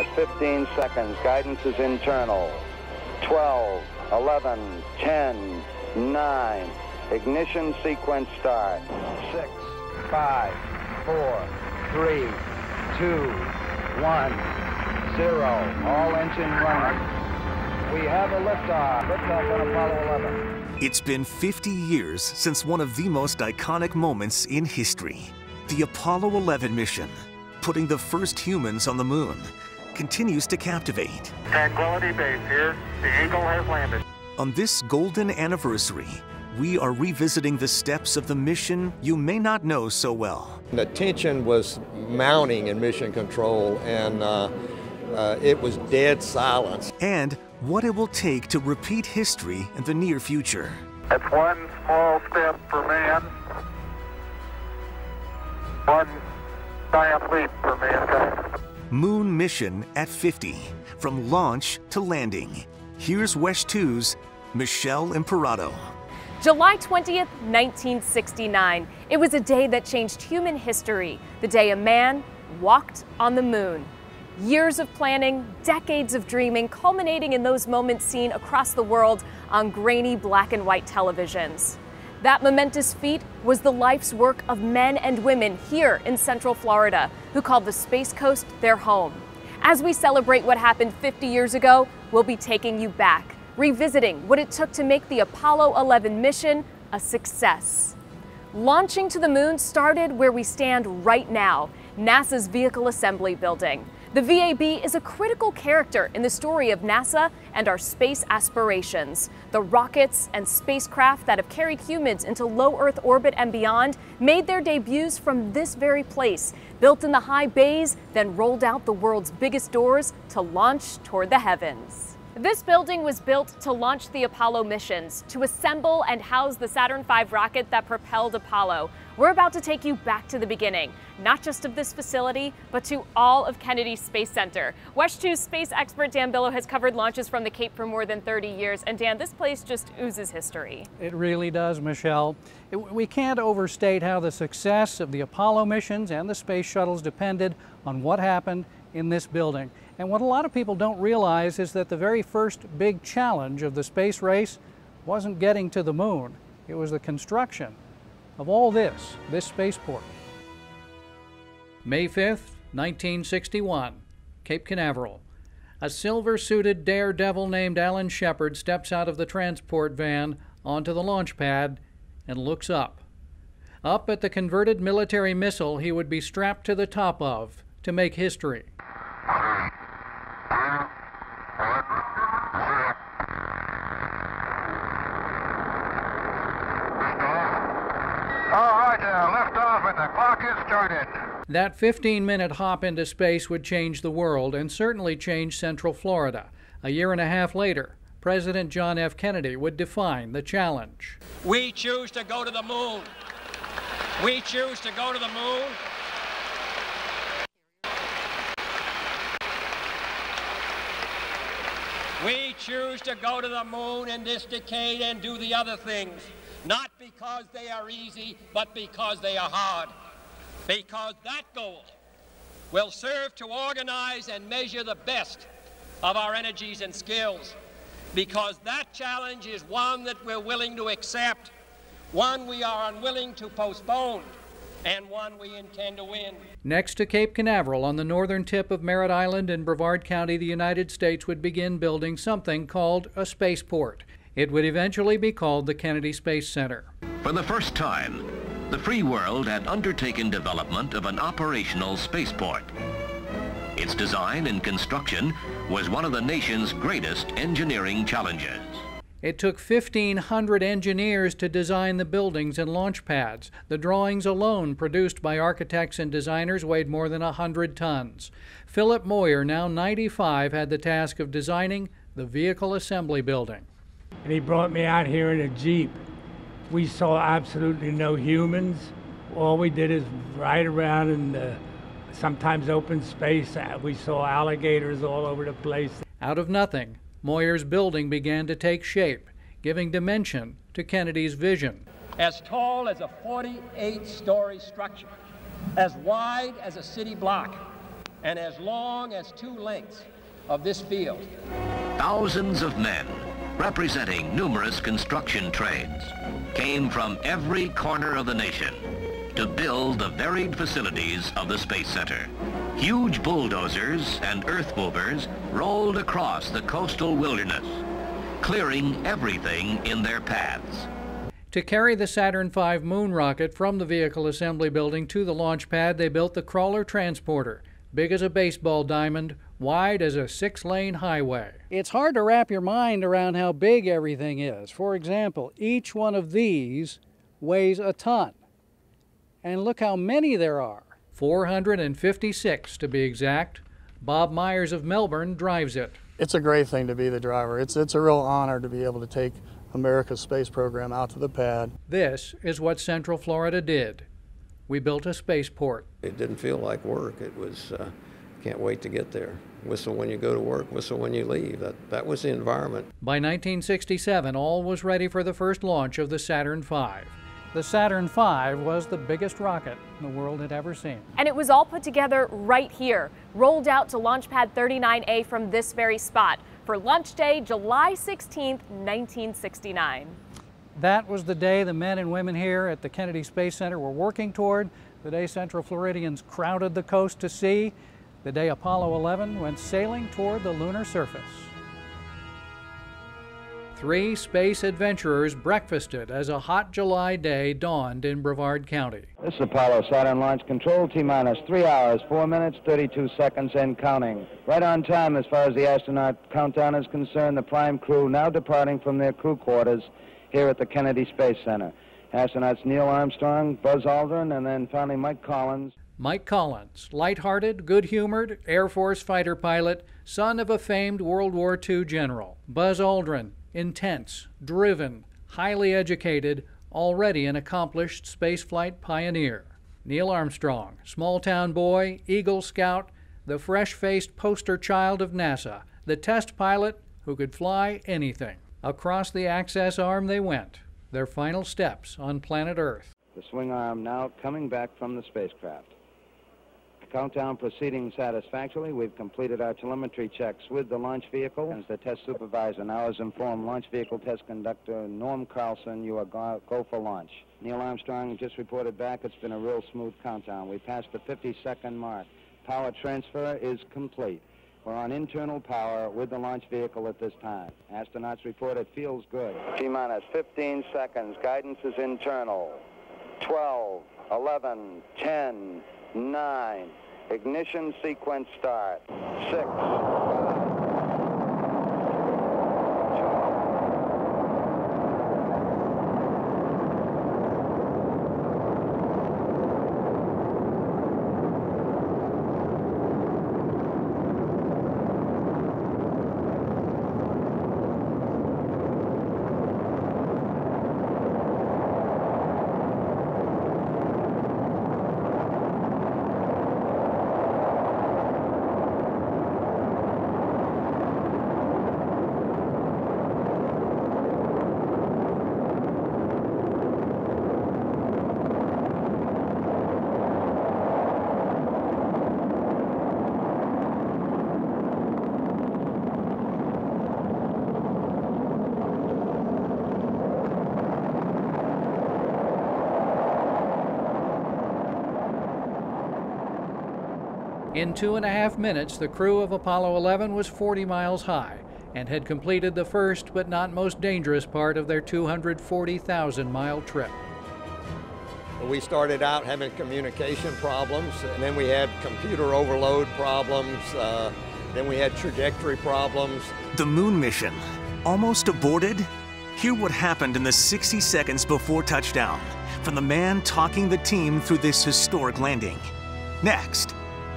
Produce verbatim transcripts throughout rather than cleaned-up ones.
at fifteen seconds. Guidance is internal. twelve, eleven, ten, nine. Ignition sequence start. Six, five, four, three, two, one, zero. All engine running. We have a liftoff. Liftoff on Apollo eleven. It's been fifty years since one of the most iconic moments in history. The Apollo eleven mission, putting the first humans on the moon, continues to captivate. Tranquility Base here. The Eagle has landed. On this golden anniversary, we are revisiting the steps of the mission you may not know so well. The tension was mounting in mission control, and uh, uh, it was dead silence. And what it will take to repeat history in the near future. That's one small step for man, one giant leap for mankind. Moon mission at fifty, from launch to landing. Here's WESH two's Michelle Imperato. July twentieth, nineteen sixty-nine. It was a day that changed human history, the day a man walked on the moon. Years of planning, decades of dreaming, culminating in those moments seen across the world on grainy black and white televisions. That momentous feat was the life's work of men and women here in Central Florida who called the Space Coast their home. As we celebrate what happened fifty years ago, we'll be taking you back, revisiting what it took to make the Apollo eleven mission a success. Launching to the moon started where we stand right now, NASA's Vehicle Assembly Building. The V A B is a critical character in the story of NASA and our space aspirations. The rockets and spacecraft that have carried humans into low Earth orbit and beyond made their debuts from this very place, built in the high bays, then rolled out the world's biggest doors to launch toward the heavens. This building was built to launch the Apollo missions, to assemble and house the Saturn five rocket that propelled Apollo. We're about to take you back to the beginning, not just of this facility, but to all of Kennedy Space Center. WESH two's space expert Dan Billow has covered launches from the Cape for more than thirty years. And Dan, this place just oozes history. It really does, Michelle. It, we can't overstate how the success of the Apollo missions and the space shuttles depended on what happened in this building. And what a lot of people don't realize is that the very first big challenge of the space race wasn't getting to the moon. It was the construction of all this, this spaceport. May fifth, nineteen sixty-one, Cape Canaveral. A silver-suited daredevil named Alan Shepard steps out of the transport van onto the launch pad and looks up. Up at the converted military missile he would be strapped to the top of to make history. All right, now, lift off and the clock is started. That fifteen-minute hop into space would change the world and certainly change Central Florida. A year and a half later, President John F. Kennedy would define the challenge. We choose to go to the moon. We choose to go to the moon. We choose to go to the moon in this decade and do the other things, not because they are easy, but because they are hard. Because that goal will serve to organize and measure the best of our energies and skills. Because that challenge is one that we're willing to accept, one we are unwilling to postpone, and one we intend to win. Next to Cape Canaveral, on the northern tip of Merritt Island in Brevard County, the United States would begin building something called a spaceport. It would eventually be called the Kennedy Space Center. For the first time, the free world had undertaken development of an operational spaceport. Its design and construction was one of the nation's greatest engineering challenges. It took fifteen hundred engineers to design the buildings and launch pads. The drawings alone, produced by architects and designers, weighed more than one hundred tons. Philip Moyer, now ninety-five, had the task of designing the Vehicle Assembly Building. And he brought me out here in a Jeep. We saw absolutely no humans. All we did is ride around in the sometimes open space. We saw alligators all over the place. Out of nothing, Moyer's building began to take shape, giving dimension to Kennedy's vision. As tall as a forty-eight story structure, as wide as a city block, and as long as two lengths of this field. Thousands of men, representing numerous construction trades, came from every corner of the nation to build the varied facilities of the Space Center. Huge bulldozers and earth movers rolled across the coastal wilderness, clearing everything in their paths. To carry the Saturn five moon rocket from the vehicle assembly building to the launch pad, they built the Crawler Transporter, big as a baseball diamond, wide as a six-lane highway. It's hard to wrap your mind around how big everything is. For example, each one of these weighs a ton. And look how many there are. four hundred fifty-six to be exact. Bob Myers of Melbourne drives it. It's a great thing to be the driver. It's, it's a real honor to be able to take America's space program out to the pad. This is what Central Florida did. We built a spaceport. It didn't feel like work. It was, uh, can't wait to get there. Whistle when you go to work, whistle when you leave. That, that was the environment. By nineteen sixty-seven, all was ready for the first launch of the Saturn five. The Saturn five was the biggest rocket the world had ever seen. And it was all put together right here, rolled out to Launch Pad thirty-nine A from this very spot for launch day, July sixteenth, nineteen sixty-nine. That was the day the men and women here at the Kennedy Space Center were working toward, the day Central Floridians crowded the coast to see, the day Apollo eleven went sailing toward the lunar surface. Three space adventurers breakfasted as a hot July day dawned in Brevard County. This is Apollo Saturn Launch Control, T-minus three hours, four minutes, thirty-two seconds and counting. Right on time as far as the astronaut countdown is concerned, the prime crew now departing from their crew quarters here at the Kennedy Space Center. Astronauts Neil Armstrong, Buzz Aldrin, and then finally Mike Collins. Mike Collins, lighthearted, good-humored Air Force fighter pilot, son of a famed World War Two general. Buzz Aldrin, intense, driven, highly educated, already an accomplished spaceflight pioneer. Neil Armstrong, small-town boy, Eagle Scout, the fresh-faced poster child of NASA, the test pilot who could fly anything. Across the access arm they went, their final steps on planet Earth. The swing arm now coming back from the spacecraft. Countdown proceeding satisfactorily. We've completed our telemetry checks with the launch vehicle. As the test supervisor now has informed launch vehicle test conductor Norm Carlson, you are go, go for launch. Neil Armstrong just reported back. It's been a real smooth countdown. We passed the fifty-second mark. Power transfer is complete. We're on internal power with the launch vehicle at this time. Astronauts report it feels good. T-minus fifteen seconds. Guidance is internal. twelve, eleven, ten, nine. Ignition sequence start. Six. In two and a half minutes, the crew of Apollo eleven was forty miles high and had completed the first but not most dangerous part of their two hundred forty thousand mile trip. We started out having communication problems, and then we had computer overload problems, uh, then we had trajectory problems. The moon mission, almost aborted? Hear what happened in the sixty seconds before touchdown from the man talking the team through this historic landing. Next.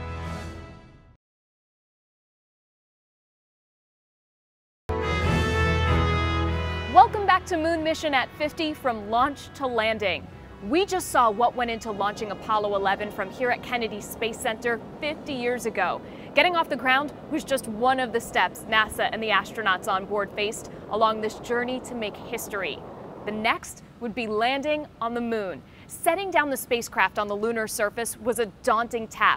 Welcome back to Moon Mission at fifty, from launch to landing. We just saw what went into launching Apollo eleven from here at Kennedy Space Center fifty years ago. Getting off the ground was just one of the steps NASA and the astronauts on board faced along this journey to make history. The next would be landing on the moon. Setting down the spacecraft on the lunar surface was a daunting task.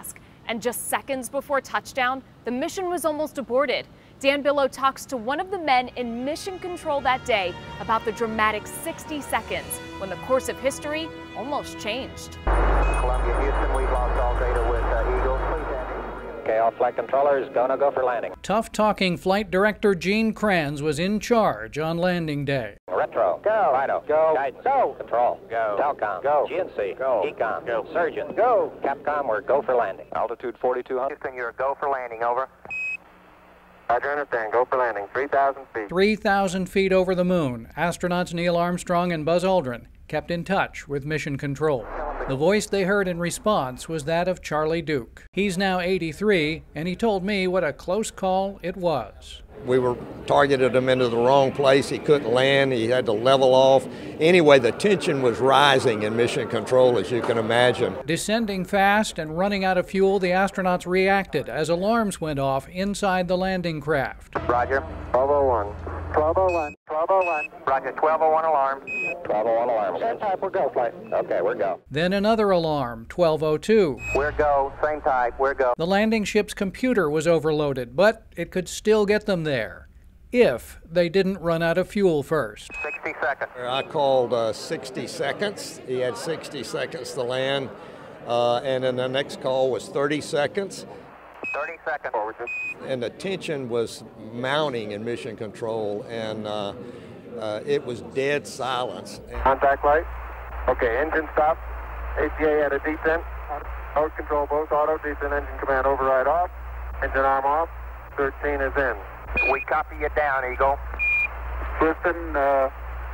And just seconds before touchdown, the mission was almost aborted. Dan Billow talks to one of the men in mission control that day about the dramatic sixty seconds when the course of history almost changed. Columbia, Houston, we've lost all data with uh, Eagle. Please landing. Okay, all flight controllers, gonna go for landing. Tough-talking Flight Director Gene Kranz was in charge on landing day. Retro, go. Fido, go. Guidance, go. Control, go. Telcom, go. G N C, go. Ecom, go. Surgeon, go. Capcom, we're go for landing. Altitude forty-two hundred. Houston, you're go for landing, over. Roger, understand. Go for landing. three thousand feet. three thousand feet over the moon, astronauts Neil Armstrong and Buzz Aldrin kept in touch with Mission Control. The voice they heard in response was that of Charlie Duke. He's now eighty-three, and he told me what a close call it was. We were targeted him into the wrong place. He couldn't land. He had to level off. Anyway, the tension was rising in Mission Control, as you can imagine. Descending fast and running out of fuel, the astronauts reacted as alarms went off inside the landing craft. Roger. twelve oh one. twelve oh one. twelve oh one. Roger. twelve oh one alarm. twelve oh one alarm. Same type. We're go, flight. Okay, we're go. Then another alarm, twelve oh two. We're go. Same type. We're go. The landing ship's computer was overloaded, but it could still get them there if they didn't run out of fuel first. sixty seconds. I called uh, sixty seconds. He had sixty seconds to land, uh, and then the next call was thirty seconds. thirty seconds. And the tension was mounting in Mission Control, and uh, uh, it was dead silence. Contact light. Okay, engine stop. A T A at a descent. Mode control both auto, descent engine command override off. Engine arm off. thirteen is in. We copy you down, Eagle. Houston, uh,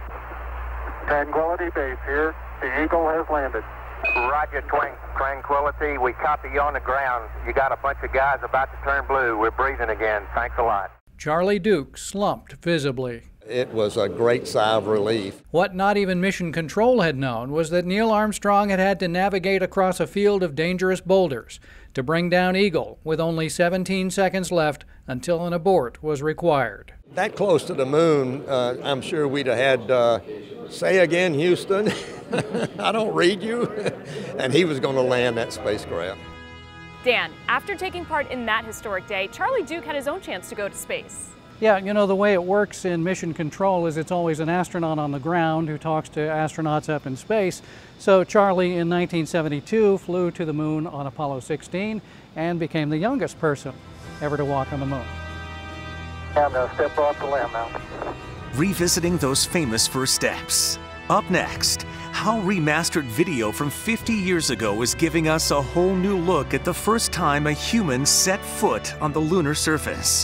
Tranquility Base here. The Eagle has landed. Roger, Twin, Tranquility. We copy you on the ground. You got a bunch of guys about to turn blue. We're breathing again. Thanks a lot. Charlie Duke slumped visibly. It was a great sigh of relief. What not even Mission Control had known was that Neil Armstrong had had to navigate across a field of dangerous boulders to bring down Eagle with only seventeen seconds left until an abort was required. That close to the moon, uh, I'm sure we'd have had, uh, say again, Houston, I don't read you, and he was going to land that spacecraft. Dan, after taking part in that historic day, Charlie Duke had his own chance to go to space. Yeah, you know, the way it works in Mission Control is it's always an astronaut on the ground who talks to astronauts up in space. So Charlie, in nineteen seventy-two, flew to the moon on Apollo sixteen and became the youngest person ever to walk on the moon. I'm going to step off the limb now. Revisiting those famous first steps. Up next, how remastered video from fifty years ago is giving us a whole new look at the first time a human set foot on the lunar surface.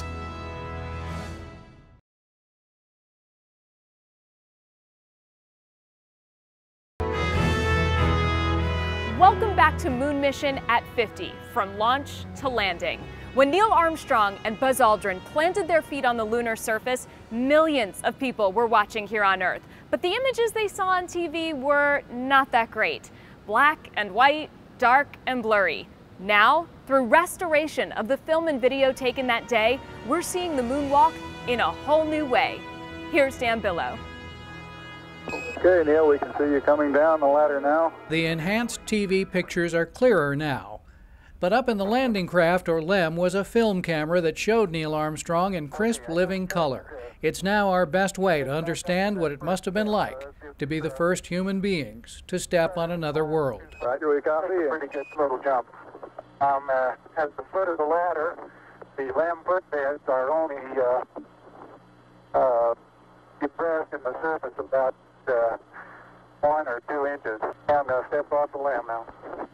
Welcome back to Moon Mission at fifty, from launch to landing. When Neil Armstrong and Buzz Aldrin planted their feet on the lunar surface, millions of people were watching here on Earth. But the images they saw on T V were not that great. Black and white, dark and blurry. Now, through restoration of the film and video taken that day, we're seeing the moonwalk in a whole new way. Here's Dan Billow. Okay, Neil, we can see you coming down the ladder now. The enhanced T V pictures are clearer now. But up in the landing craft, or L E M, was a film camera that showed Neil Armstrong in crisp living color. It's now our best way to understand what it must have been like to be the first human beings to step on another world. Roger, we copy. Pretty good little jump. Um, uh, at the foot of the ladder, the L E M footbeds are only uh, uh, depressed in the surface about uh, one or two inches. I'm going to step off the L E M now.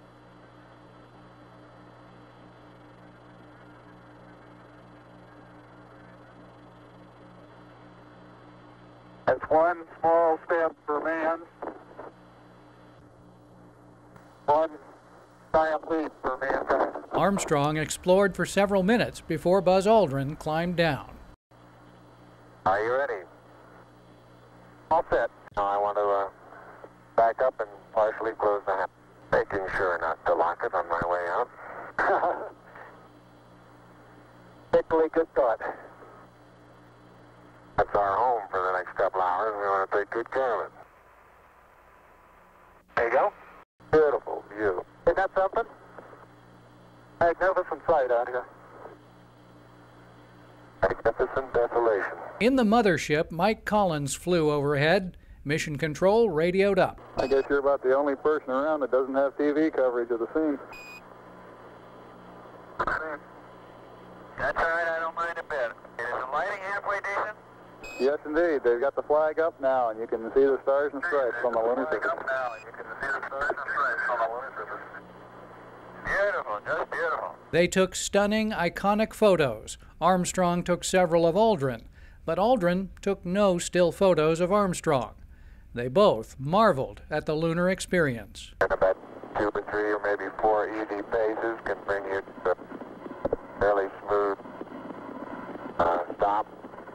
That's one small step for man, one giant leap for mankind. Armstrong explored for several minutes before Buzz Aldrin climbed down. Are you ready? All set. Now I want to uh, back up and partially close the hatch, making sure not to lock it on my way out. Particularly good thought. That's our home for the next couple hours. We want to take good care of it. There you go. Beautiful view. Isn't that something? Magnificent sight out here. Magnificent desolation. In the mothership, Mike Collins flew overhead. Mission Control radioed up. I guess you're about the only person around that doesn't have T V coverage of the scene. That's all right, I don't mind a bit. Is the lighting halfway decent? Yes, indeed. They've got the flag up now, and you can see the stars and stripes on the lunar surface. Up now, and you can see the stars and stripes on the lunar surface. Beautiful, just beautiful. They took stunning, iconic photos. Armstrong took several of Aldrin, but Aldrin took no still photos of Armstrong. They both marveled at the lunar experience. And about two or three or maybe four easy phases can bring you to a fairly smooth uh, stop.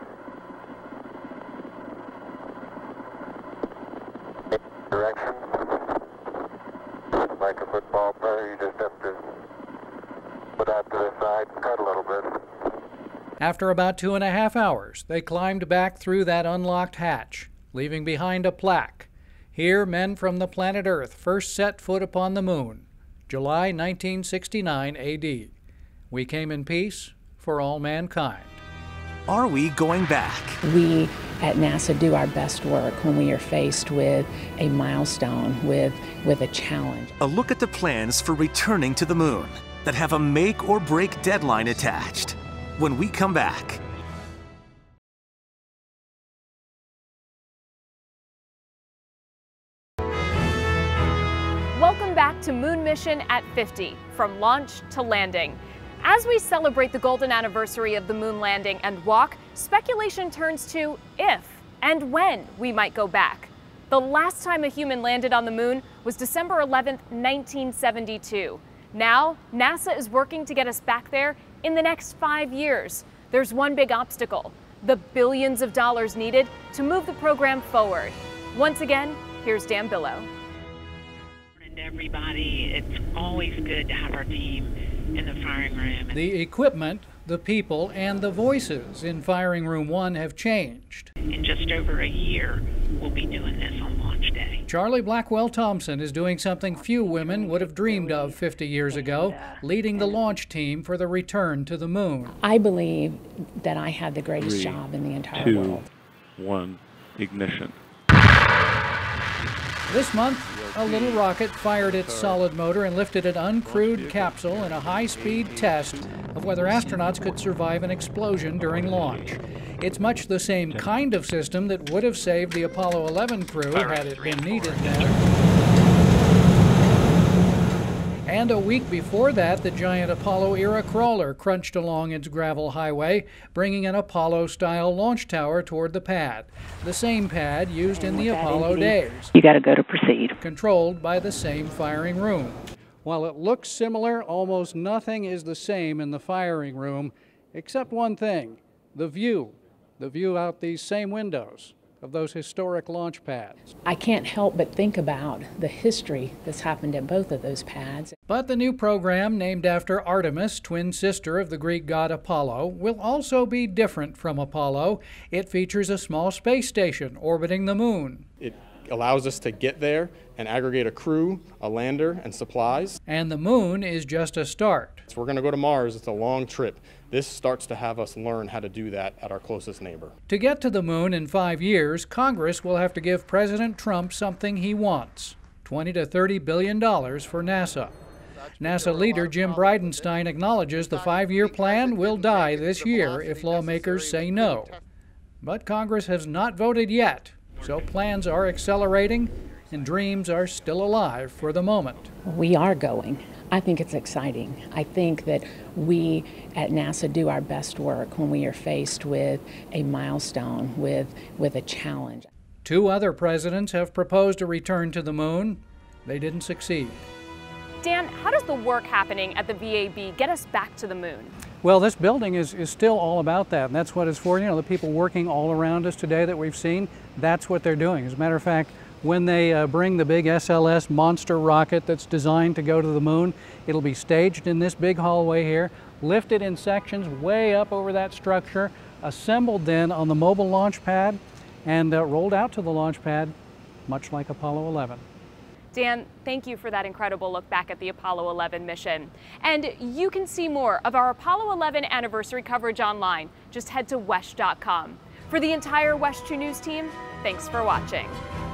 Direction. Like a football player, you just have to put out to the side and cut a little bit. After about two and a half hours, they climbed back through that unlocked hatch, leaving behind a plaque. Here, men from the planet Earth first set foot upon the moon, July nineteen sixty-nine A D. We came in peace for all mankind. Are we going back? We at NASA do our best work when we are faced with a milestone, with, with a challenge. A look at the plans for returning to the moon that have a make or break deadline attached. When we come back. Welcome back to Moon Mission at fifty, from launch to landing. As we celebrate the golden anniversary of the moon landing and walk, speculation turns to if and when we might go back. The last time a human landed on the moon was December eleventh, nineteen seventy-two. Now, NASA is working to get us back there in the next five years. There's one big obstacle: the billions of dollars needed to move the program forward. Once again, here's Dan Billow. Everybody, it's always good to have our team in the firing room. The equipment, the people, and the voices in Firing Room one have changed. In just over a year, we'll be doing this on launch day. Charlie Blackwell Thompson is doing something few women would have dreamed of fifty years ago, leading the launch team for the return to the moon. I believe that I have the greatest Three, job in the entire two, world. One, ignition. This month, a little rocket fired its solid motor and lifted an uncrewed capsule in a high-speed test of whether astronauts could survive an explosion during launch. It's much the same kind of system that would have saved the Apollo eleven crew had it been needed then. And a week before that, the giant Apollo-era crawler crunched along its gravel highway, bringing an Apollo-style launch tower toward the pad, the same pad used in the Apollo days. You got to go to proceed. Controlled by the same firing room. While it looks similar, almost nothing is the same in the firing room, except one thing: the view. The view out these same windows of those historic launch pads. I can't help but think about the history that's happened at both of those pads. But the new program, named after Artemis, twin sister of the Greek god Apollo, will also be different from Apollo. It features a small space station orbiting the moon. It allows us to get there and aggregate a crew, a lander, and supplies. And the moon is just a start. So we're going to go to Mars. It's a long trip. This starts to have us learn how to do that at our closest neighbor. To get to the moon in five years, Congress will have to give President Trump something he wants: twenty to thirty billion dollars for NASA. NASA leader Jim Bridenstine acknowledges the five-year plan will die this year if lawmakers say no. But Congress has not voted yet, so plans are accelerating and dreams are still alive for the moment. We are going. I think it's exciting. I think that we at NASA do our best work when we are faced with a milestone, with, with a challenge. Two other presidents have proposed a return to the moon. They didn't succeed. Dan, how does the work happening at the V A B get us back to the moon? Well, this building is, is still all about that, and that's what it's for. You know, the people working all around us today that we've seen, that's what they're doing. As a matter of fact, when they uh, bring the big S L S monster rocket that's designed to go to the moon, it'll be staged in this big hallway here, lifted in sections way up over that structure, assembled then on the mobile launch pad, and uh, rolled out to the launch pad, much like Apollo eleven. Dan, thank you for that incredible look back at the Apollo eleven mission. And you can see more of our Apollo eleven anniversary coverage online. Just head to W E S H dot com. For the entire W E S H two News team, thanks for watching.